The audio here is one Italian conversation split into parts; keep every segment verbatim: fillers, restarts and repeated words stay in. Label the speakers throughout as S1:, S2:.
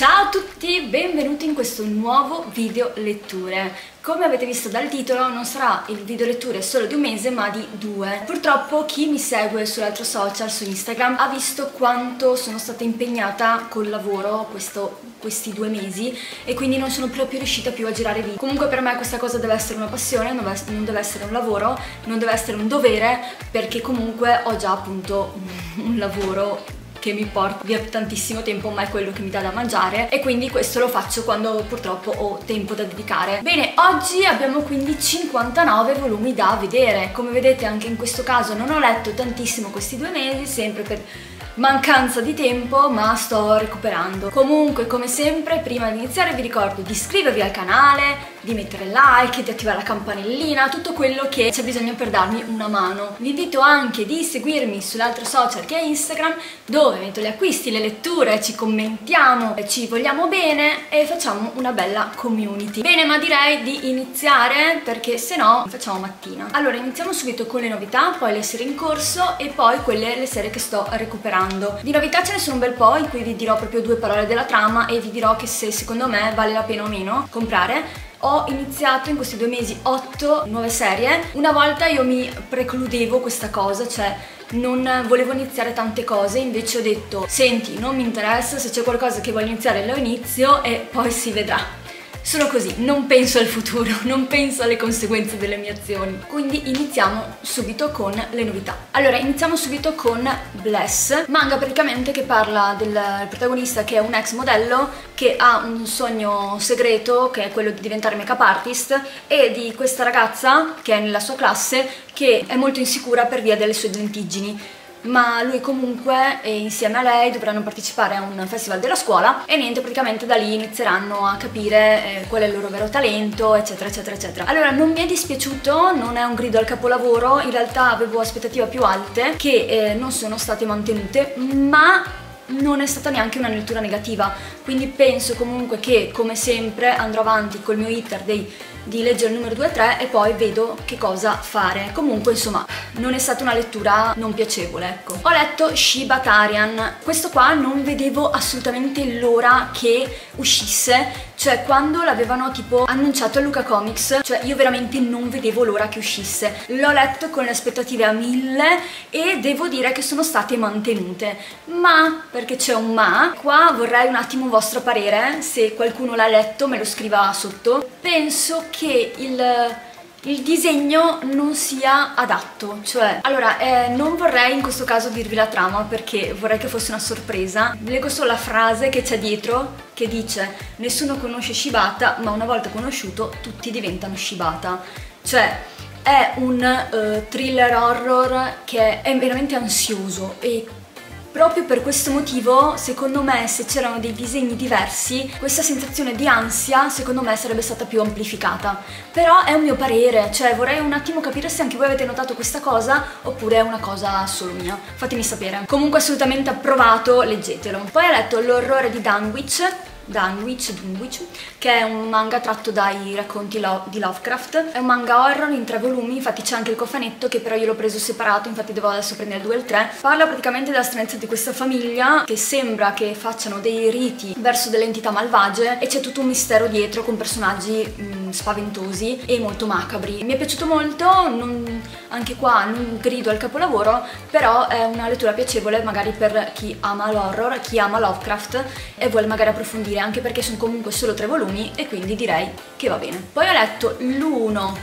S1: Ciao a tutti, benvenuti in questo nuovo video letture. Come avete visto dal titolo non sarà il video letture solo di un mese ma di due. Purtroppo chi mi segue sull'altro social, su Instagram, ha visto quanto sono stata impegnata col lavoro questo, questi due mesi e quindi non sono proprio riuscita più a girare video. Comunque per me questa cosa deve essere una passione, non deve essere un lavoro, non deve essere un dovere, perché comunque ho già appunto un lavoro che mi porta via tantissimo tempo, ma è quello che mi dà da mangiare, e quindi questo lo faccio quando purtroppo ho tempo da dedicare. Bene, oggi abbiamo quindi cinquantanove volumi da vedere. Come vedete anche in questo caso non ho letto tantissimo questi due mesi, sempre per mancanza di tempo, ma sto recuperando. Comunque, come sempre, prima di iniziare vi ricordo di iscrivervi al canale, di mettere like, di attivare la campanellina, tutto quello che c'è bisogno per darmi una mano. Vi invito anche di seguirmi sull'altro social che è Instagram, dove metto gli acquisti, le letture, ci commentiamo, ci vogliamo bene e facciamo una bella community. Bene, ma direi di iniziare, perché se no facciamo mattina. Allora, iniziamo subito con le novità, poi le serie in corso e poi quelle le serie che sto recuperando. Di novità ce ne sono un bel po', in cui vi dirò proprio due parole della trama e vi dirò che se secondo me vale la pena o meno comprare. Ho iniziato in questi due mesi otto nuove serie. Una volta io mi precludevo questa cosa, cioè non volevo iniziare tante cose, invece ho detto senti, non mi interessa, se c'è qualcosa che voglio iniziare lo inizio e poi si vedrà. Sono così, non penso al futuro, non penso alle conseguenze delle mie azioni. Quindi iniziamo subito con le novità. Allora, iniziamo subito con Bless, manga praticamente che parla del protagonista che è un ex modello che ha un sogno segreto, che è quello di diventare make-up artist, e di questa ragazza che è nella sua classe che è molto insicura per via delle sue lentiggini. Ma lui comunque e insieme a lei dovranno partecipare a un festival della scuola e niente, praticamente da lì inizieranno a capire eh, qual è il loro vero talento, eccetera eccetera eccetera. Allora, non mi è dispiaciuto, non è un grido al capolavoro, in realtà avevo aspettative più alte che eh, non sono state mantenute, ma non è stata neanche una lettura negativa, quindi penso comunque che come sempre andrò avanti col mio iter dei di leggere il numero due e tre e poi vedo che cosa fare. Comunque insomma non è stata una lettura non piacevole, ecco. Ho letto Shibatarian, questo qua non vedevo assolutamente l'ora che uscisse, cioè quando l'avevano tipo annunciato a Luca Comics, cioè io veramente non vedevo l'ora che uscisse. L'ho letto con le aspettative a mille e devo dire che sono state mantenute, ma, perché c'è un ma, qua vorrei un attimo un vostro parere, se qualcuno l'ha letto me lo scriva sotto. Penso che il, il disegno non sia adatto, cioè allora eh, non vorrei in questo caso dirvi la trama perché vorrei che fosse una sorpresa. Leggo solo la frase che c'è dietro che dice: nessuno conosce Shibata, ma una volta conosciuto tutti diventano Shibata. Cioè è un uh, thriller horror che è veramente ansioso e proprio per questo motivo, secondo me, se c'erano dei disegni diversi, questa sensazione di ansia, secondo me, sarebbe stata più amplificata. Però è un mio parere, cioè vorrei un attimo capire se anche voi avete notato questa cosa, oppure è una cosa solo mia. Fatemi sapere. Comunque assolutamente approvato, leggetelo. Poi ho letto L'orrore di Dunwich, Dunwich, Dunwich, che è un manga tratto dai racconti lo di Lovecraft. È un manga horror in tre volumi, infatti c'è anche il cofanetto che però io l'ho preso separato, infatti devo adesso prendere il due e il tre. Parla praticamente della stranezza di questa famiglia che sembra che facciano dei riti verso delle entità malvagie e c'è tutto un mistero dietro con personaggi mh, spaventosi e molto macabri. Mi è piaciuto molto, non, anche qua non grido al capolavoro, però è una lettura piacevole magari per chi ama l'horror, chi ama Lovecraft e vuole magari approfondire, anche perché sono comunque solo tre volumi e quindi direi che va bene. Poi ho letto l'uno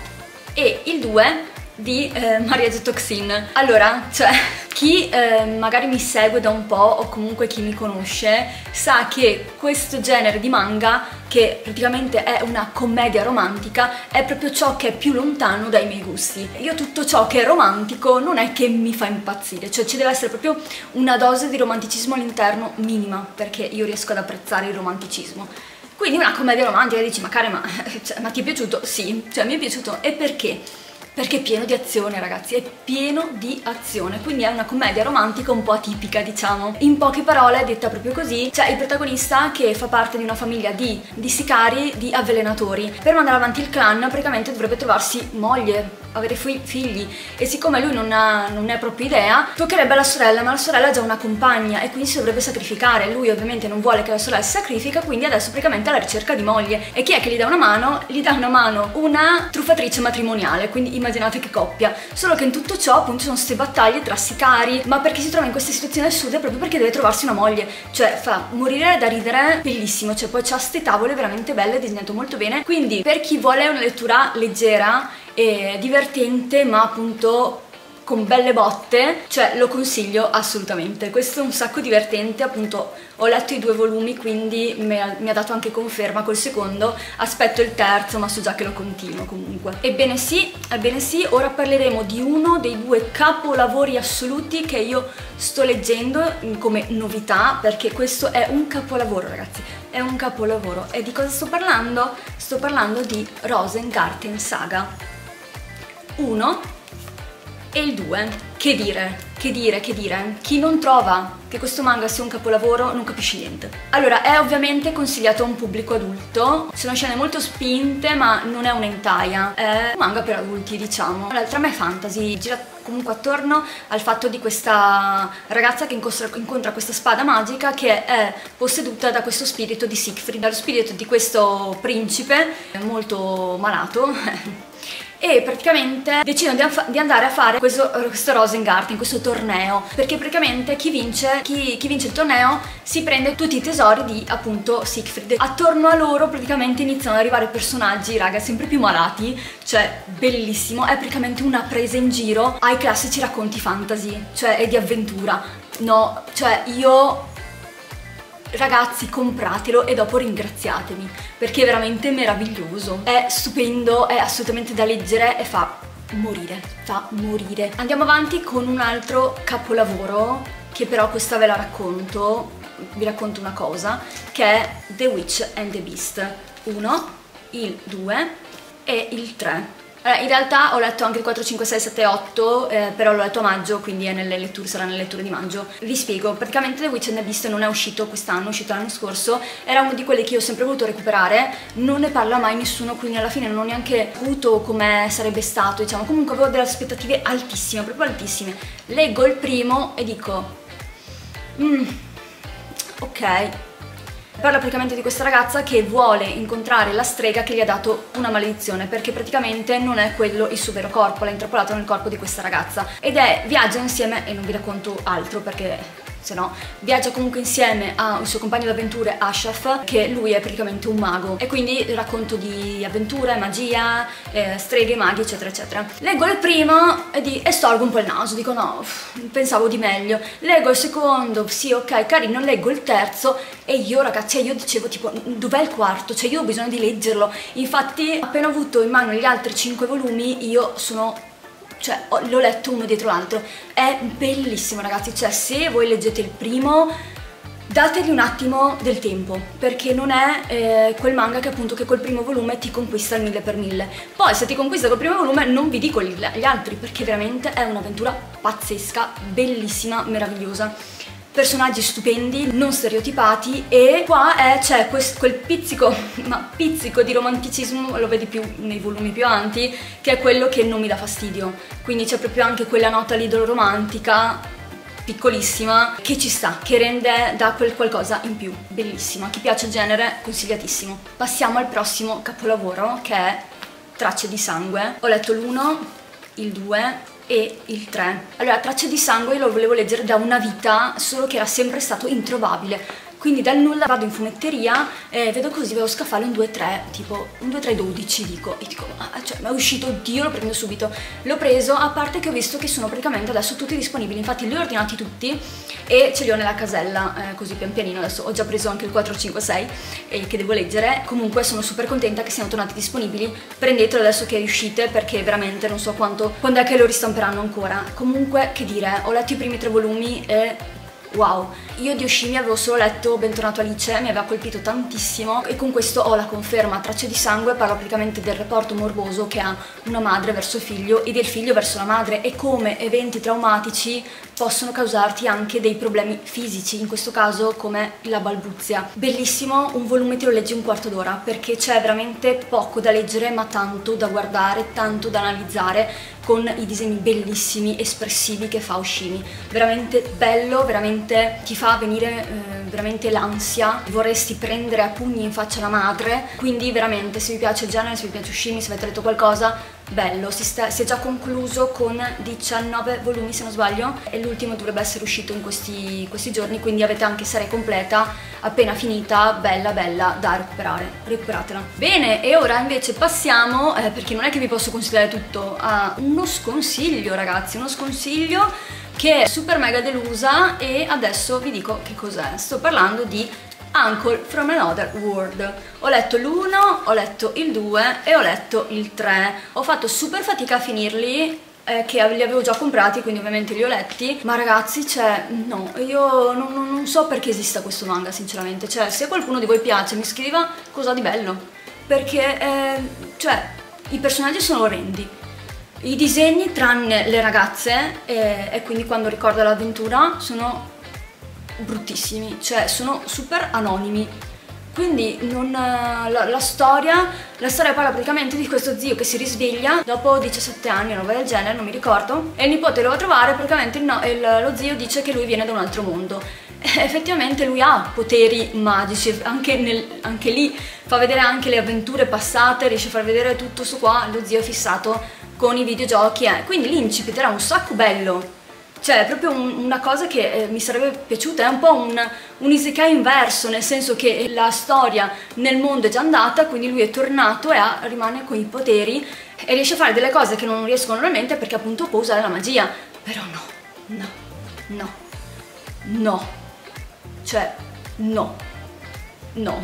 S1: e il due di eh, Mariage Toxin. Allora, cioè, chi eh, magari mi segue da un po' o comunque chi mi conosce sa che questo genere di manga, che praticamente è una commedia romantica, è proprio ciò che è più lontano dai miei gusti. Io tutto ciò che è romantico non è che mi fa impazzire, cioè ci deve essere proprio una dose di romanticismo all'interno minima perché io riesco ad apprezzare il romanticismo. Quindi una commedia romantica dici, ma cara, ma, cioè, ma ti è piaciuto? Sì, cioè mi è piaciuto. E perché? perché è pieno di azione, ragazzi, è pieno di azione, quindi è una commedia romantica un po' atipica, diciamo. In poche parole, detta proprio così, c'è il protagonista che fa parte di una famiglia di, di sicari, di avvelenatori. Per mandare avanti il clan praticamente dovrebbe trovarsi moglie, avere figli, e siccome lui non ha non è proprio idea, toccherebbe alla sorella, ma la sorella ha già una compagna e quindi si dovrebbe sacrificare. Lui ovviamente non vuole che la sorella si sacrifica, quindi adesso praticamente è alla ricerca di moglie. E chi è che gli dà una mano? Gli dà una mano una truffatrice matrimoniale, quindi immaginate che coppia. Solo che in tutto ciò appunto ci sono queste battaglie tra sicari, ma perché si trova in queste situazioni assurde? Proprio perché deve trovarsi una moglie, cioè fa morire da ridere, bellissimo, cioè poi c'ha ste tavole veramente belle, disegnato molto bene. Quindi per chi vuole una lettura leggera e divertente, ma appunto con belle botte, cioè lo consiglio assolutamente. Questo è un sacco divertente, appunto ho letto i due volumi, quindi mi ha, mi ha dato anche conferma col secondo, aspetto il terzo, ma so già che lo continuo comunque. Ebbene sì, ebbene sì, ora parleremo di uno dei due capolavori assoluti che io sto leggendo come novità, perché questo è un capolavoro, ragazzi, è un capolavoro. E di cosa sto parlando? Sto parlando di Rosengarten Saga uno e il due. Che dire, che dire, che dire, chi non trova che questo manga sia un capolavoro non capisce niente. Allora, è ovviamente consigliato a un pubblico adulto, sono scene molto spinte, ma non è un hentai, è un manga per adulti, diciamo. La trama è fantasy, gira comunque attorno al fatto di questa ragazza che incontra questa spada magica che è posseduta da questo spirito di Siegfried, dallo spirito di questo principe molto malato. E praticamente decidono di, di andare a fare questo, questo Rosengarten, questo torneo, perché praticamente chi vince, chi, chi vince il torneo si prende tutti i tesori di appunto Siegfried. Attorno a loro praticamente iniziano ad arrivare personaggi, raga, sempre più malati, cioè bellissimo, è praticamente una presa in giro ai classici racconti fantasy, cioè e di avventura. No, cioè io... Ragazzi, compratelo e dopo ringraziatemi, perché è veramente meraviglioso, è stupendo, è assolutamente da leggere e fa morire, fa morire. Andiamo avanti con un altro capolavoro, che però questa ve la racconto, vi racconto una cosa, che è The Witch and the Beast uno, il due e il tre. Allora, in realtà ho letto anche il quattro, cinque, sei, sette, otto, eh, però l'ho letto a maggio, quindi è nelle letture, sarà nelle letture di maggio. Vi spiego, praticamente The Witch and the Beast non è uscito quest'anno, è uscito l'anno scorso, era uno di quelli che io ho sempre voluto recuperare, non ne parla mai nessuno, quindi alla fine non ho neanche avuto come sarebbe stato, diciamo. Comunque avevo delle aspettative altissime, proprio altissime. Leggo il primo e dico, mm, ok. Parla praticamente di questa ragazza che vuole incontrare la strega che gli ha dato una maledizione, perché praticamente non è quello il suo vero corpo, l'ha intrappolato nel corpo di questa ragazza, ed è, viaggia insieme, e non vi racconto altro perché se no, viaggia comunque insieme al suo compagno d'avventure Ashraf, che lui è praticamente un mago, e quindi racconto di avventure, magia, eh, streghe, maghi, eccetera eccetera. Leggo il primo e, di, e storgo un po' il naso, dico no, pensavo di meglio. Leggo il secondo, sì ok, carino, leggo il terzo e io ragazzi, io dicevo tipo dov'è il quarto? Cioè io ho bisogno di leggerlo. Infatti appena ho avuto in mano gli altri cinque volumi io sono... cioè l'ho letto uno dietro l'altro, è bellissimo ragazzi, cioè se voi leggete il primo dategli un attimo del tempo, perché non è eh, quel manga che appunto che col primo volume ti conquista il mille per mille. Poi se ti conquista col primo volume non vi dico gli, gli altri, perché veramente è un'avventura pazzesca, bellissima, meravigliosa. Personaggi stupendi, non stereotipati, e qua c'è quel pizzico, ma pizzico di romanticismo, lo vedi più nei volumi più avanti, che è quello che non mi dà fastidio. Quindi c'è proprio anche quella nota idolo-romantica, piccolissima, che ci sta, che rende, dà quel qualcosa in più, bellissima. A chi piace il genere, consigliatissimo. Passiamo al prossimo capolavoro, che è Tracce di sangue. Ho letto l'uno, il due e il tre. Allora, Tracce di sangue lo volevo leggere da una vita, solo che era sempre stato introvabile. Quindi dal nulla vado in fumetteria e vedo così, vedo scaffale un due tre, tipo un due tre dodici, dico, e dico, ah, cioè, ma è uscito, oddio, lo prendo subito. L'ho preso, a parte che ho visto che sono praticamente adesso tutti disponibili, infatti li ho ordinati tutti e ce li ho nella casella, eh, così pian pianino. Adesso ho già preso anche il quattro, cinque, sei eh, che devo leggere. Comunque sono super contenta che siano tornati disponibili, prendetelo adesso che riuscite, perché veramente non so quanto, quando è che lo ristamperanno ancora. Comunque, che dire, ho letto i primi tre volumi e... wow. Io di Oshimi avevo solo letto Bentornato Alice, mi aveva colpito tantissimo e con questo ho la conferma. Tracce di sangue parla praticamente del rapporto morboso che ha una madre verso il figlio e del figlio verso la madre e come eventi traumatici possono causarti anche dei problemi fisici, in questo caso come la balbuzia. Bellissimo, un volume te lo leggi un quarto d'ora perché c'è veramente poco da leggere ma tanto da guardare, tanto da analizzare, con i disegni bellissimi, espressivi che fa Oshimi. Veramente bello, veramente ti fa venire eh, veramente l'ansia, vorresti prendere a pugni in faccia la madre, quindi veramente se vi piace il genere, se vi piace Oshimi, se avete letto qualcosa, bello. Si, sta, si è già concluso con diciannove volumi se non sbaglio e l'ultimo dovrebbe essere uscito in questi, questi giorni, quindi avete anche serie completa appena finita, bella bella da recuperare, recuperatela. Bene, e ora invece passiamo, eh, perché non è che vi posso consigliare tutto, a uno sconsiglio ragazzi, uno sconsiglio che è super mega delusa e adesso vi dico che cos'è. Sto parlando di Uncle from Another World. Ho letto l'uno, ho letto il due e ho letto il tre. Ho fatto super fatica a finirli, eh, che li avevo già comprati, quindi ovviamente li ho letti, ma ragazzi, cioè, no, io non, non, non so perché esista questo manga, sinceramente. Cioè, se qualcuno di voi piace, mi scriva cosa di bello, perché, eh, cioè, i personaggi sono orrendi, i disegni, tranne le ragazze, e, e quindi quando ricordo l'avventura, sono bruttissimi, cioè sono super anonimi. Quindi non, la, la storia la storia parla praticamente di questo zio che si risveglia dopo diciassette anni o una roba del genere, non mi ricordo, e il nipote lo va a trovare, praticamente il, no, il, lo zio dice che lui viene da un altro mondo. E effettivamente lui ha poteri magici, anche, nel, anche lì fa vedere anche le avventure passate, riesce a far vedere tutto su qua, lo zio è fissato con i videogiochi, eh. Quindi l'incipit era un sacco bello. Cioè, è proprio un, una cosa che eh, mi sarebbe piaciuta, è un po' un, un isekai inverso, nel senso che la storia nel mondo è già andata, quindi lui è tornato e ha, rimane con i poteri e riesce a fare delle cose che non riescono normalmente perché appunto può usare la magia. Però no, no, no, no, cioè, no, no,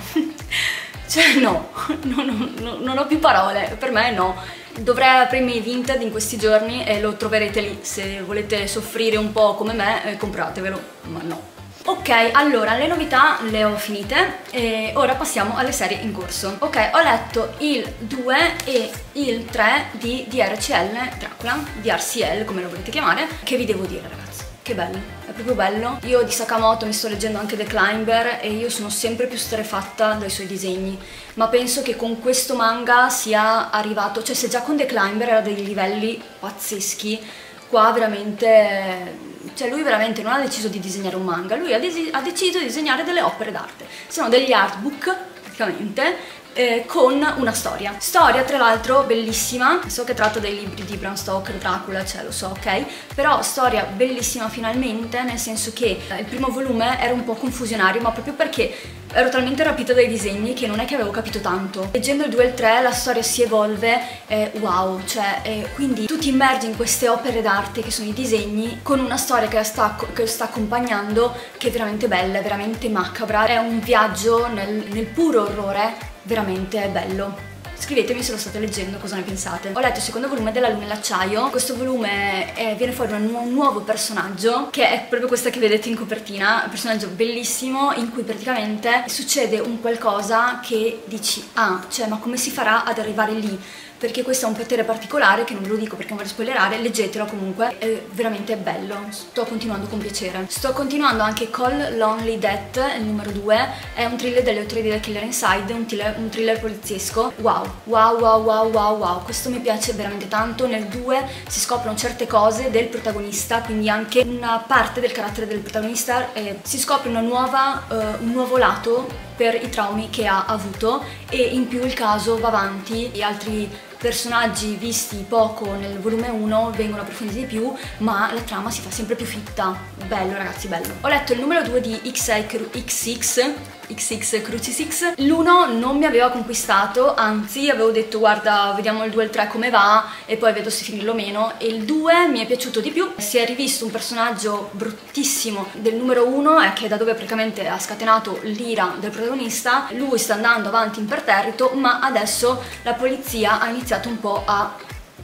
S1: cioè no, no, no, no, non ho più parole, per me no. Dovrei aprirmi Vinted in questi giorni e lo troverete lì, se volete soffrire un po' come me, eh, compratevelo, ma no. Ok, allora le novità le ho finite e ora passiamo alle serie in corso. Ok, ho letto il due e il tre di D R C L Dracula, D R C L come lo volete chiamare, che vi devo dire ragazzi, che bello, è proprio bello. Io di Sakamoto mi sto leggendo anche The Climber e io sono sempre più strefatta dai suoi disegni, ma penso che con questo manga sia arrivato, cioè se già con The Climber era dei livelli pazzeschi, qua veramente, cioè lui veramente non ha deciso di disegnare un manga, lui ha, ha deciso di disegnare delle opere d'arte, sono degli artbook praticamente, Eh, con una storia. Storia tra l'altro bellissima, so che tratta dei libri di Bram Stoker, Dracula, cioè lo so, ok? Però storia bellissima finalmente, nel senso che eh, il primo volume era un po' confusionario, ma proprio perché ero talmente rapita dai disegni che non è che avevo capito tanto. Leggendo il due e il tre la storia si evolve, eh, wow, cioè eh, quindi tu ti immergi in queste opere d'arte che sono i disegni con una storia che la sta, che lo sta accompagnando, che è veramente bella, è veramente macabra, è un viaggio nel, nel puro orrore, veramente bello. Scrivetemi se lo state leggendo, cosa ne pensate. Ho letto il secondo volume della Luna e l'acciaio. Questo volume è, viene fuori un, nu un nuovo personaggio, che è proprio questa che vedete in copertina, un personaggio bellissimo in cui praticamente succede un qualcosa che dici, ah, cioè ma come si farà ad arrivare lì? Perché questo è un potere particolare che non ve lo dico perché non voglio spoilerare, leggetelo comunque, è veramente bello, sto continuando con piacere. Sto continuando anche Call Lonely Death, il numero due, è un thriller delle autorie di Killer Inside, un thriller, un thriller poliziesco. Wow, wow, wow, wow, wow, wow, questo mi piace veramente tanto. Nel due si scoprono certe cose del protagonista, quindi anche una parte del carattere del protagonista, eh, si scopre una nuova, uh, un nuovo lato per i traumi che ha avuto e in più il caso va avanti, gli altri personaggi visti poco nel volume uno vengono approfonditi di più, ma la trama si fa sempre più fitta. Bello ragazzi, bello. Ho letto il numero due di X X X X Crucifix. L'uno non mi aveva conquistato, anzi avevo detto guarda vediamo il due e il tre come va e poi vedo se finirlo o meno, e il due mi è piaciuto di più. Si è rivisto un personaggio bruttissimo del numero uno, eh, che è da dove praticamente ha scatenato l'ira del protagonista. Lui sta andando avanti imperterrito, ma adesso la polizia ha iniziato un po' a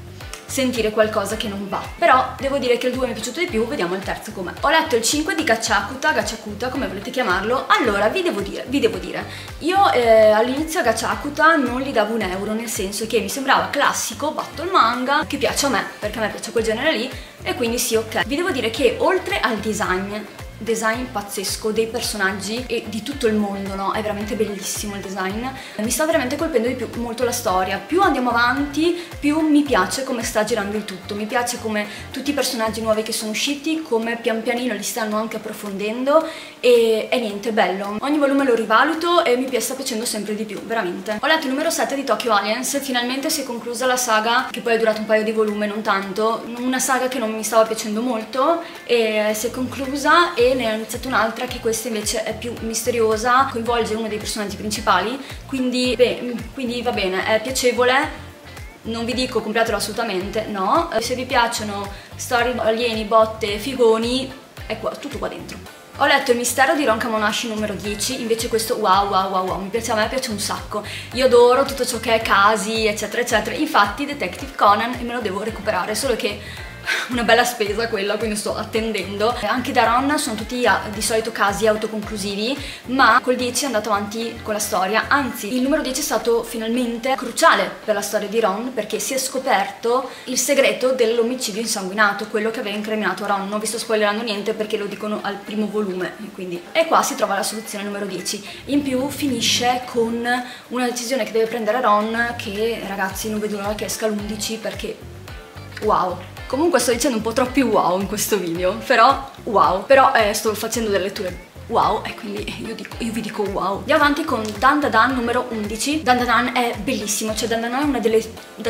S1: sentire qualcosa che non va. Però devo dire che il due mi è piaciuto di più, vediamo il terzo com'è. Ho letto il cinque di Gachakuta, Gachakuta come volete chiamarlo. Allora vi devo dire, vi devo dire io eh, all'inizio a Gachakuta non gli davo un euro, nel senso che mi sembrava classico battle manga che piace a me, perché a me piace quel genere lì, e quindi sì, ok. Vi devo dire che oltre al design design pazzesco dei personaggi e di tutto il mondo, no? È veramente bellissimo il design. Mi sta veramente colpendo di più molto la storia. Più andiamo avanti, più mi piace come sta girando il tutto. Mi piace come tutti i personaggi nuovi che sono usciti, come pian pianino li stanno anche approfondendo e, e niente, bello. Ogni volume lo rivaluto e mi sta piacendo sempre di più, veramente. Ho letto il numero sette di Tokyo Aliens, finalmente si è conclusa la saga, che poi è durata un paio di volume, non tanto. Una saga che non mi stava piacendo molto e si è conclusa, e ne ho iniziato un'altra che questa invece è più misteriosa, coinvolge uno dei personaggi principali, quindi, beh, quindi va bene, è piacevole. Non vi dico compratelo assolutamente, no. Se vi piacciono storie alieni, botte, figoni, è qua, tutto qua dentro. Ho letto Il mistero di Ron Kamonashi numero dieci, invece questo wow wow wow wow, mi piace, a me piace un sacco. Io adoro tutto ciò che è casi eccetera eccetera, infatti Detective Conan e me lo devo recuperare, solo che una bella spesa quella, quindi sto attendendo. Anche da Ron sono tutti di solito casi autoconclusivi, ma col dieci è andato avanti con la storia, anzi il numero dieci è stato finalmente cruciale per la storia di Ron, perché si è scoperto il segreto dell'omicidio insanguinato, quello che aveva incriminato Ron. Non vi sto spoilerando niente perché lo dicono al primo volume, quindi. E qua si trova la soluzione numero dieci. In più finisce con una decisione che deve prendere Ron, che ragazzi non vedo l'ora che esca l'undici, perché wow. Comunque sto dicendo un po' troppi wow in questo video, però wow. Però eh, sto facendo delle letture wow e quindi io, dico, io vi dico wow. Andiamo avanti con Dandadan numero undici. Dandadan è bellissimo, cioè Dandadan è una delle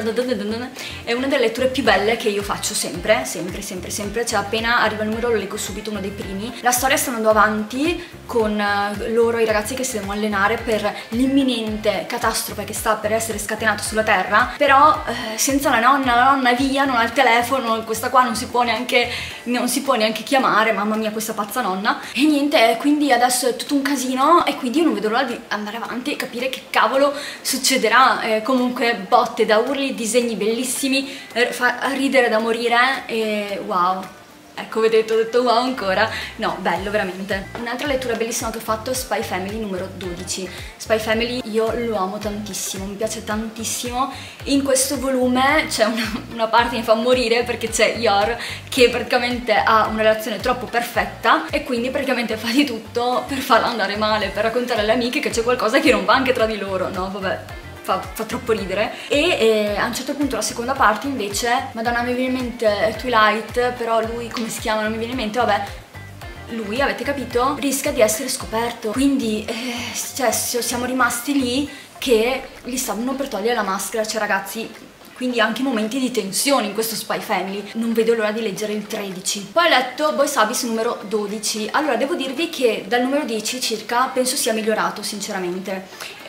S1: è una delle letture più belle che io faccio sempre, sempre, sempre, sempre. Cioè appena arriva il numero lo leggo subito, uno dei primi. La storia sta andando avanti con loro, i ragazzi che si devono allenare per l'imminente catastrofe che sta per essere scatenata sulla Terra, però eh, senza la nonna, la nonna è via, non ha il telefono, questa qua non si può neanche, non si può neanche chiamare, mamma mia questa pazza nonna, e niente, quindi adesso è tutto un casino e quindi io non vedo l'ora di andare avanti e capire che cavolo succederà. Eh, comunque botte da urli, disegni bellissimi, eh, fa ridere da morire e wow. Ecco, vedete, ho detto wow ancora. No, bello veramente. Un'altra lettura bellissima che ho fatto è Spy Family numero dodici. Spy Family io lo amo tantissimo, mi piace tantissimo. In questo volume c'è una, una parte che mi fa morire, perché c'è Yor che praticamente ha una relazione troppo perfetta e quindi praticamente fa di tutto per farla andare male, per raccontare alle amiche che c'è qualcosa che non va anche tra di loro. No, vabbè. Fa, fa troppo ridere. E eh, a un certo punto la seconda parte invece, madonna mi viene in mente Twilight, però lui come si chiama non mi viene in mente, vabbè, lui, avete capito, rischia di essere scoperto, quindi eh, cioè siamo rimasti lì che gli stavano per togliere la maschera, cioè ragazzi, quindi anche momenti di tensione in questo Spy Family. Non vedo l'ora di leggere il tredici. Poi ho letto Boys Abyss numero dodici. Allora devo dirvi che dal numero dieci circa penso sia migliorato sinceramente.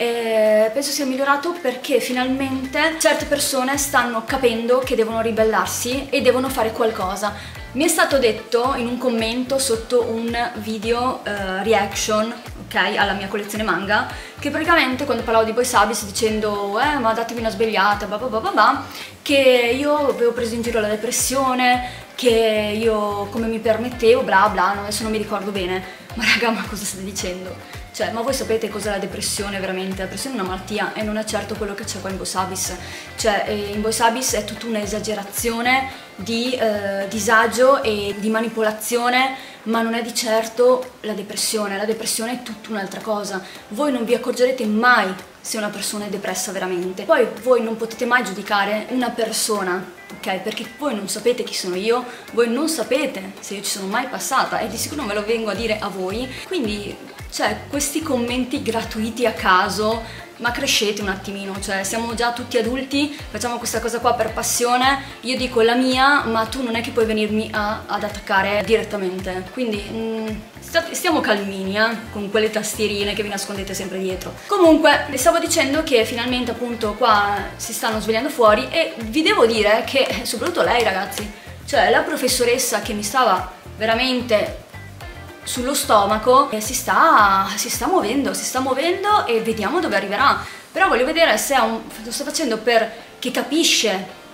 S1: E penso sia migliorato perché finalmente certe persone stanno capendo che devono ribellarsi e devono fare qualcosa. Mi è stato detto in un commento sotto un video uh, reaction, ok, alla mia collezione manga, che praticamente quando parlavo di Boys Abyss dicendo eh ma datevi una svegliata, bla bla bla bla, che io avevo preso in giro la depressione, che io come mi permettevo, bla bla, adesso non mi ricordo bene. Ma raga, ma cosa state dicendo? Cioè, ma voi sapete cos'è la depressione veramente? La depressione è una malattia e non è certo quello che c'è qua in Boys Abyss. Cioè, in Boys Abyss è tutta un'esagerazione di eh, disagio e di manipolazione, ma non è di certo la depressione. La depressione è tutta un'altra cosa. Voi non vi accorgerete mai se una persona è depressa veramente. Poi voi non potete mai giudicare una persona, ok? Perché voi non sapete chi sono io, voi non sapete se io ci sono mai passata e di sicuro non ve lo vengo a dire a voi. Quindi, cioè, questi commenti gratuiti a caso, ma crescete un attimino, cioè siamo già tutti adulti, facciamo questa cosa qua per passione, io dico la mia, ma tu non è che puoi venirmi a, ad attaccare direttamente, quindi mh, stiamo calmini eh, con quelle tastierine che vi nascondete sempre dietro. Comunque, vi stavo dicendo che finalmente appunto qua si stanno svegliando fuori e vi devo dire che, soprattutto lei ragazzi, cioè la professoressa che mi stava veramente sullo stomaco, eh, si, sta, si sta muovendo, si sta muovendo e vediamo dove arriverà. Però voglio vedere se è un, lo sta facendo perché capisce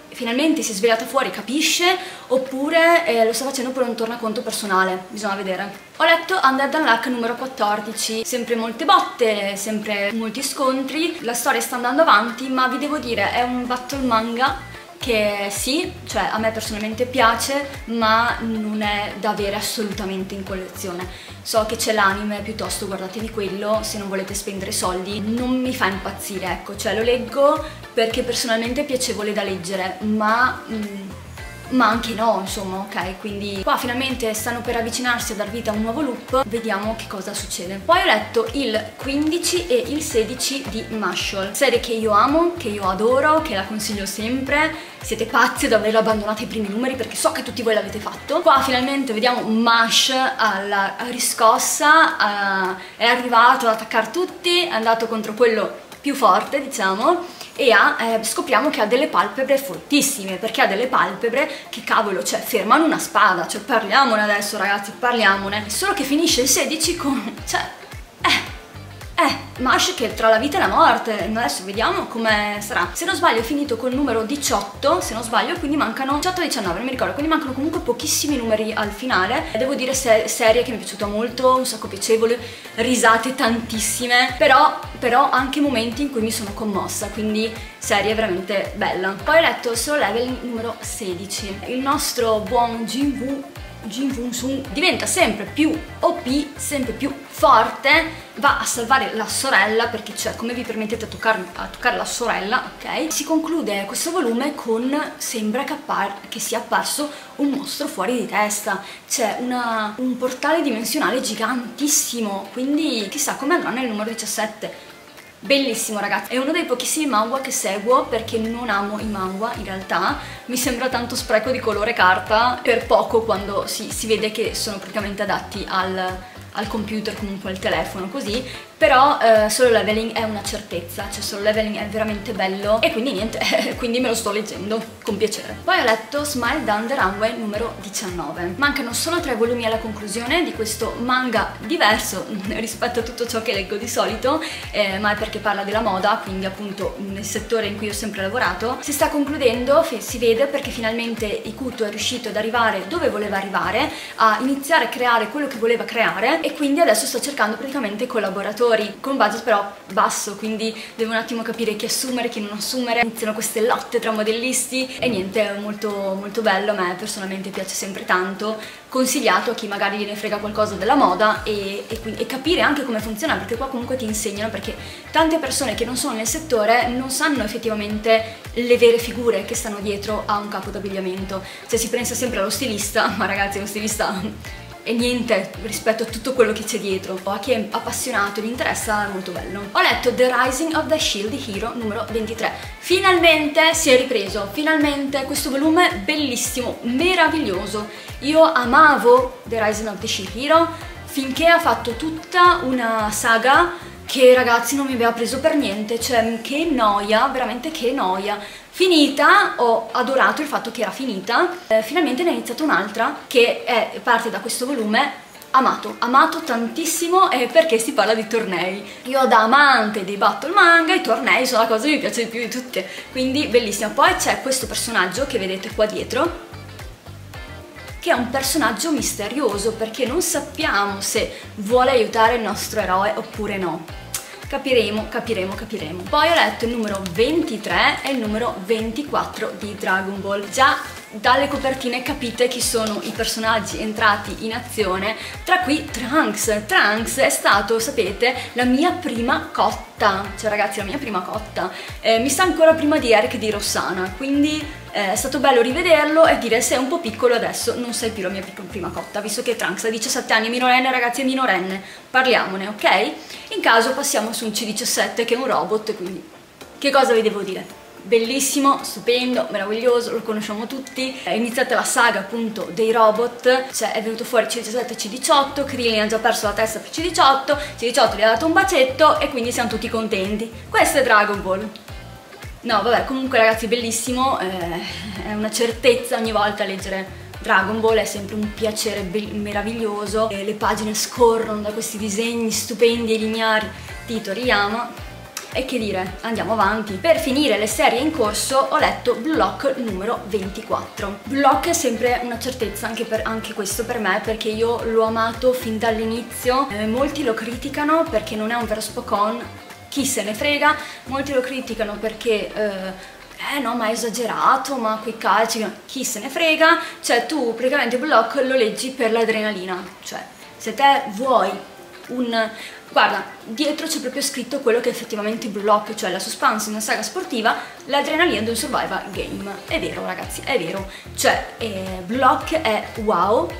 S1: finalmente si è svegliata fuori, capisce, oppure eh, lo sta facendo per un tornaconto personale, bisogna vedere. Ho letto Undead Unluck numero quattordici, sempre molte botte, sempre molti scontri, la storia sta andando avanti, ma vi devo dire è un battle manga che sì, cioè a me personalmente piace, ma non è da avere assolutamente in collezione. So che c'è l'anime, piuttosto guardatevi quello, se non volete spendere soldi. Non mi fa impazzire, ecco, cioè lo leggo perché personalmente è piacevole da leggere, ma... Mm, ma anche no, insomma, ok? Quindi qua finalmente stanno per avvicinarsi a dar vita a un nuovo loop, vediamo che cosa succede. Poi ho letto il quindici e il sedici di Mashle, serie che io amo, che io adoro, che la consiglio sempre. Siete pazzi ad averla abbandonata ai primi numeri perché so che tutti voi l'avete fatto. Qua finalmente vediamo Mash alla riscossa, uh, è arrivato ad attaccare tutti, è andato contro quello più forte, diciamo, e ha, eh, scopriamo che ha delle palpebre fortissime, perché ha delle palpebre che cavolo, cioè fermano una spada, cioè parliamone adesso ragazzi, parliamone. Solo che finisce il sedici con, cioè, eh, eh, Mash che tra la vita e la morte, adesso vediamo come sarà. Se non sbaglio è finito col numero diciotto, se non sbaglio, quindi mancano diciotto diciannove, non mi ricordo, quindi mancano comunque pochissimi numeri al finale. Devo dire se serie che mi è piaciuta molto, un sacco piacevole, risate tantissime, però, però anche momenti in cui mi sono commossa, quindi serie veramente bella. Poi ho letto Solo Leveling numero sedici, il nostro buon Jinwoo Jin Woo Sung diventa sempre più O P, sempre più forte, va a salvare la sorella perché, cioè, come vi permettete a toccare, a toccare la sorella, ok? Si conclude questo volume con sembra che, che sia apparso un mostro fuori di testa, c'è una, un portale dimensionale gigantissimo, quindi chissà come andrà nel numero diciassette. Bellissimo ragazzi, è uno dei pochissimi manhwa che seguo perché non amo i manhwa in realtà, mi sembra tanto spreco di colore carta per poco quando si, si vede che sono praticamente adatti al, al computer, comunque al telefono, così. Però eh, Solo Leveling è una certezza, cioè Solo Leveling è veramente bello e quindi niente, quindi me lo sto leggendo con piacere. Poi ho letto Smile Down the Runway numero diciannove. Mancano solo tre volumi alla conclusione di questo manga diverso rispetto a tutto ciò che leggo di solito, eh, ma è perché parla della moda, quindi appunto nel settore in cui ho sempre lavorato. Si sta concludendo, si vede, perché finalmente Ikuto è riuscito ad arrivare dove voleva arrivare, a iniziare a creare quello che voleva creare, e quindi adesso sta cercando praticamente collaboratori con un budget però basso, quindi devo un attimo capire chi assumere, chi non assumere. Iniziano queste lotte tra modellisti e niente, è molto molto bello, a me personalmente piace sempre tanto, consigliato a chi magari gliene frega qualcosa della moda e, e, e capire anche come funziona, perché qua comunque ti insegnano, perché tante persone che non sono nel settore non sanno effettivamente le vere figure che stanno dietro a un capo d'abbigliamento. Cioè si pensa sempre allo stilista, ma ragazzi lo stilista e niente rispetto a tutto quello che c'è dietro. A chi è appassionato e gli interessa è molto bello. Ho letto The Rising of the Shield Hero numero ventitré. Finalmente si è ripreso, finalmente questo volume bellissimo, meraviglioso. Io amavo The Rising of the Shield Hero finché ha fatto tutta una saga che ragazzi non mi aveva preso per niente, cioè che noia, veramente che noia. Finita, ho adorato il fatto che era finita, eh, finalmente ne è iniziata un'altra che è parte da questo volume, amato, amato tantissimo, eh, perché si parla di tornei. Io da amante dei battle manga, i tornei sono la cosa che mi piace di più di tutte, quindi bellissima. Poi c'è questo personaggio che vedete qua dietro, che è un personaggio misterioso perché non sappiamo se vuole aiutare il nostro eroe oppure no. Capiremo, capiremo, capiremo. Poi ho letto il numero ventitré e il numero ventiquattro di Dragon Ball. Già dalle copertine capite chi sono i personaggi entrati in azione, tra cui Trunks. Trunks è stato, sapete, la mia prima cotta, cioè ragazzi la mia prima cotta. Eh, mi sta ancora prima di Eric e di Rossana, quindi eh, è stato bello rivederlo e dire sei un po' piccolo adesso, non sei più la mia prima cotta, visto che Trunks ha diciassette anni, minorenne ragazzi, è minorenne, parliamone, ok? In caso passiamo su un C diciassette che è un robot, quindi che cosa vi devo dire? Bellissimo, stupendo, meraviglioso, lo conosciamo tutti. È iniziata la saga appunto dei robot, cioè è venuto fuori C diciassette e C diciotto, Krillin ha già perso la testa per C diciotto, C diciotto gli ha dato un bacetto e quindi siamo tutti contenti. Questo è Dragon Ball. No vabbè, comunque ragazzi bellissimo, eh, è una certezza ogni volta leggere Dragon Ball, è sempre un piacere meraviglioso, e le pagine scorrono da questi disegni stupendi e lineari di Toriyama. E che dire, andiamo avanti. Per finire le serie in corso ho letto Blue Lock numero ventiquattro. Blue Lock è sempre una certezza, anche, per, anche questo per me, perché io l'ho amato fin dall'inizio. Eh, molti lo criticano perché non è un vero Spokon, chi se ne frega. Molti lo criticano perché... Eh, eh no, ma è esagerato, ma quei calci, chi se ne frega. Cioè tu praticamente Blue Lock lo leggi per l'adrenalina. Cioè se te vuoi un... Guarda, dietro c'è proprio scritto quello che è effettivamente Blue Lock, cioè la suspense in una saga sportiva, l'adrenalina di un survival game. È vero ragazzi, è vero. Cioè eh, Blue Lock è wow,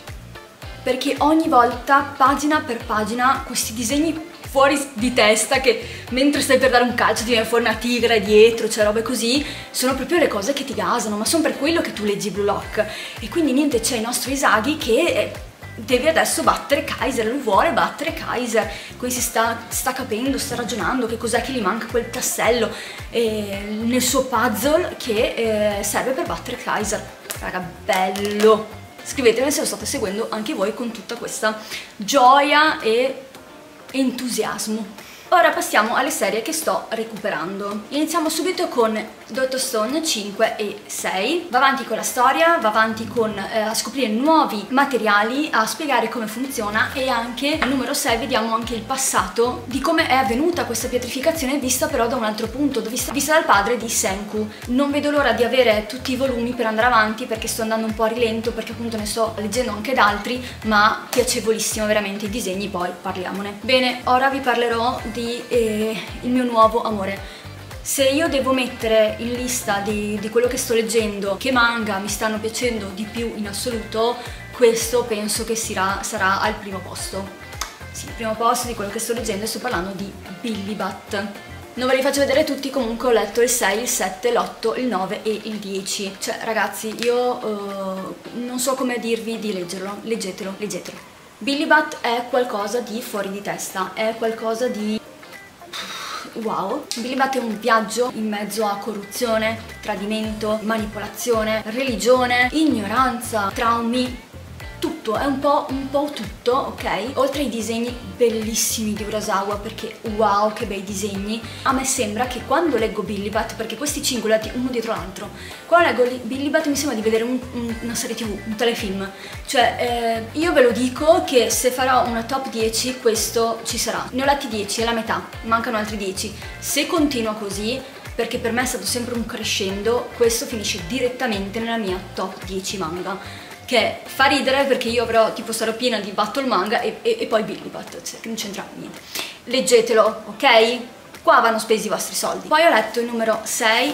S1: perché ogni volta, pagina per pagina, questi disegni fuori di testa, che mentre stai per dare un calcio ti viene fuori una tigre dietro, cioè robe così, sono proprio le cose che ti gasano, ma sono per quello che tu leggi Blue Lock. E quindi niente, c'è il nostro Isagi che deve adesso battere Kaiser, lui vuole battere Kaiser, quindi si sta, sta capendo, sta ragionando che cos'è che gli manca quel tassello eh, nel suo puzzle che eh, serve per battere Kaiser. Raga, bello! Scrivetemi se lo state seguendo anche voi con tutta questa gioia e entusiasmo. Ora passiamo alle serie che sto recuperando. Iniziamo subito con Doctor Stone cinque e sei. Va avanti con la storia, va avanti con eh, a scoprire nuovi materiali, a spiegare come funziona, e anche al numero sei vediamo anche il passato di come è avvenuta questa pietrificazione, vista però da un altro punto, vista, vista dal padre di Senku. Non vedo l'ora di avere tutti i volumi per andare avanti, perché sto andando un po' a rilento, perché appunto ne sto leggendo anche d'altri, ma piacevolissimo veramente i disegni, poi parliamone. Bene, ora vi parlerò di E il mio nuovo amore. Se io devo mettere in lista di, di quello che sto leggendo che manga mi stanno piacendo di più in assoluto, questo penso che sarà, sarà al primo posto. Sì, il primo posto di quello che sto leggendo, e sto parlando di Billy Bat. Non ve li faccio vedere tutti, comunque ho letto il sei, il sette, l'otto, il nove e il dieci. Cioè ragazzi, io uh, non so come dirvi di leggerlo, leggetelo, leggetelo. Billy Bat è qualcosa di fuori di testa, è qualcosa di... wow. Billy Bat è un viaggio in mezzo a corruzione, tradimento, manipolazione, religione, ignoranza, traumi, tutto, è un po', un po' tutto, ok? Oltre ai disegni bellissimi di Urasawa, perché wow, che bei disegni. A me sembra che quando leggo Billy Bat, perché questi cinque letti uno dietro l'altro, quando leggo Billy Bat mi sembra di vedere un, un, una serie tv, un telefilm. Cioè, eh, io ve lo dico che se farò una top dieci questo ci sarà. Ne ho letti dieci, è la metà, mancano altri dieci. Se continua così, perché per me è stato sempre un crescendo, questo finisce direttamente nella mia top dieci manga. Che fa ridere perché io però tipo sarò piena di battle manga e, e, e poi Billy Bat, cioè che non c'entra niente. Leggetelo, ok? Qua vanno spesi i vostri soldi. Poi ho letto il numero sei,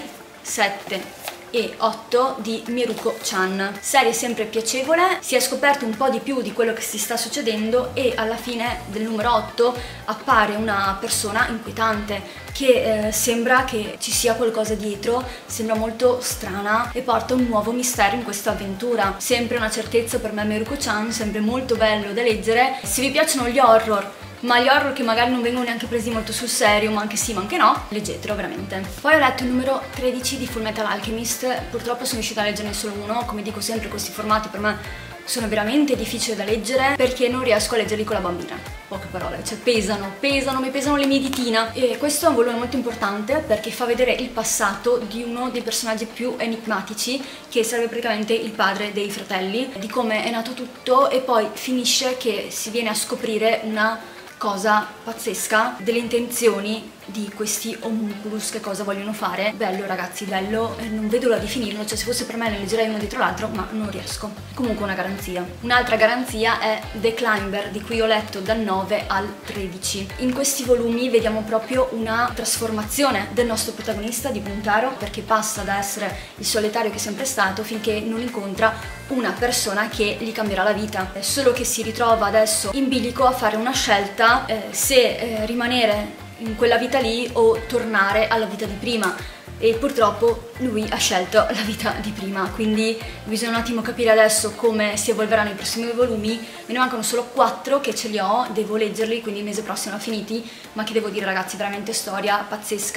S1: sette e otto di Miruko-chan. Serie sempre piacevole, si è scoperto un po' di più di quello che si sta succedendo, e alla fine del numero otto appare una persona inquietante che eh, sembra che ci sia qualcosa dietro, sembra molto strana e porta un nuovo mistero in questa avventura. Sempre una certezza per me Miruko-chan, sempre molto bello da leggere. Se vi piacciono gli horror, ma gli horror che magari non vengono neanche presi molto sul serio, ma anche sì ma anche no, leggetelo veramente. Poi ho letto il numero tredici di Fullmetal Alchemist. Purtroppo sono riuscita a leggerne solo uno. Come dico sempre, questi formati per me sono veramente difficili da leggere, perché non riesco a leggerli con la bambina. Poche parole, cioè pesano, pesano, mi pesano le mie ditina. E questo è un volume molto importante perché fa vedere il passato di uno dei personaggi più enigmatici, che sarebbe praticamente il padre dei fratelli, di come è nato tutto, e poi finisce che si viene a scoprire una cosa pazzesca delle intenzioni di questi homunculus, che cosa vogliono fare. Bello ragazzi, bello, non vedo l'ora di finirlo, cioè se fosse per me ne leggerei uno dietro l'altro, ma non riesco. Comunque una garanzia. Un'altra garanzia è The Climber, di cui ho letto dal nove al tredici. In questi volumi vediamo proprio una trasformazione del nostro protagonista di Buntaro, perché passa da essere il solitario che è sempre stato finché non incontra una persona che gli cambierà la vita. Solo che si ritrova adesso in bilico a fare una scelta, eh, se eh, rimanere in quella vita lì o tornare alla vita di prima, e purtroppo lui ha scelto la vita di prima, quindi bisogna un attimo capire adesso come si evolveranno i prossimi volumi. Me ne mancano solo quattro che ce li ho, devo leggerli, quindi il mese prossimo ho finiti, ma che devo dire ragazzi, veramente storia pazzesca,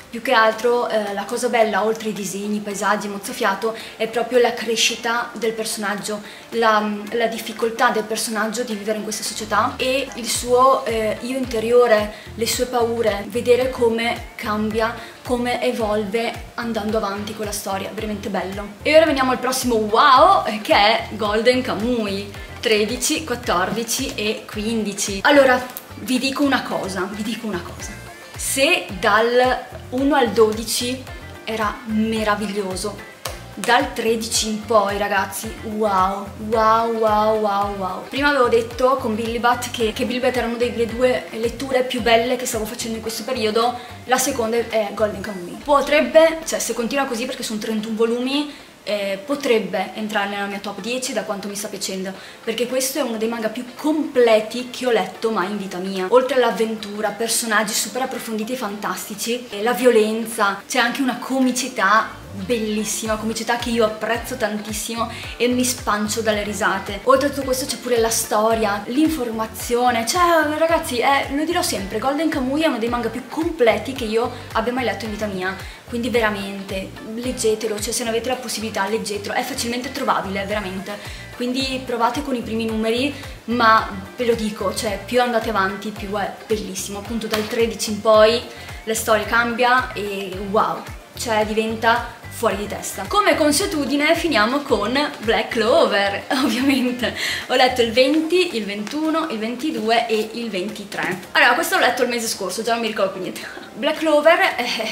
S1: Più che altro eh, la cosa bella, oltre i disegni, i paesaggi, mozzafiato, è proprio la crescita del personaggio, la, la difficoltà del personaggio di vivere in questa società e il suo eh, io interiore, le sue paure, vedere come cambia, come evolve andando avanti con la storia, veramente bello. E ora veniamo al prossimo wow, che è Golden Kamuy, tredici, quattordici e quindici. Allora, vi dico una cosa, vi dico una cosa. Se dal uno al dodici era meraviglioso, dal tredici in poi, ragazzi, wow, wow, wow, wow, wow. Prima avevo detto con Billibat che, che Billibat era una delle due letture più belle che stavo facendo in questo periodo, la seconda è Golden Kamuy. Potrebbe, cioè se continua così perché sono trentuno volumi, Eh, potrebbe entrare nella mia top dieci da quanto mi sta piacendo, perché questo è uno dei manga più completi che ho letto mai in vita mia. Oltre all'avventura, personaggi super approfonditi e fantastici, e la violenza, c'è anche una comicità bellissima, comicità che io apprezzo tantissimo e mi spancio dalle risate. Oltre a tutto questo c'è pure la storia, l'informazione, cioè ragazzi, è, lo dirò sempre, Golden Kamuy è uno dei manga più completi che io abbia mai letto in vita mia, quindi veramente leggetelo, cioè se ne avete la possibilità leggetelo, è facilmente trovabile veramente, quindi provate con i primi numeri, ma ve lo dico, cioè più andate avanti più è bellissimo, appunto dal tredici in poi la storia cambia e wow, cioè diventa fuori di testa. Come consuetudine finiamo con Black Clover, ovviamente. Ho letto il venti, il ventuno, il ventidue e il ventitré. Allora, questo l'ho letto il mese scorso, già non mi ricordo più niente. Black Clover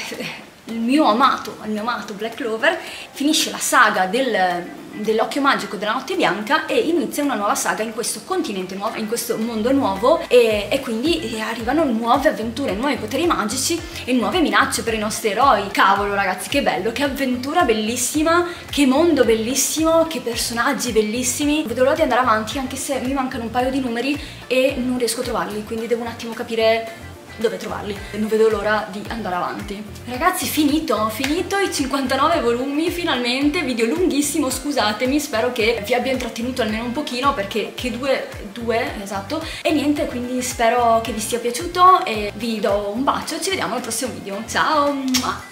S1: è il mio amato, il mio amato Black Clover, finisce la saga del, dell'occhio magico della notte bianca e inizia una nuova saga in questo continente nuovo, in questo mondo nuovo e, e quindi arrivano nuove avventure, nuovi poteri magici e nuove minacce per i nostri eroi. Cavolo ragazzi, che bello, che avventura bellissima, che mondo bellissimo, che personaggi bellissimi. Vedo l'ora di andare avanti anche se mi mancano un paio di numeri e non riesco a trovarli, quindi devo un attimo capire dove trovarli. Non vedo l'ora di andare avanti. Ragazzi, finito, finito i cinquantanove volumi, finalmente, video lunghissimo, scusatemi, spero che vi abbia intrattenuto almeno un pochino perché che due, due, esatto. E niente, quindi spero che vi sia piaciuto e vi do un bacio, ci vediamo al prossimo video. Ciao!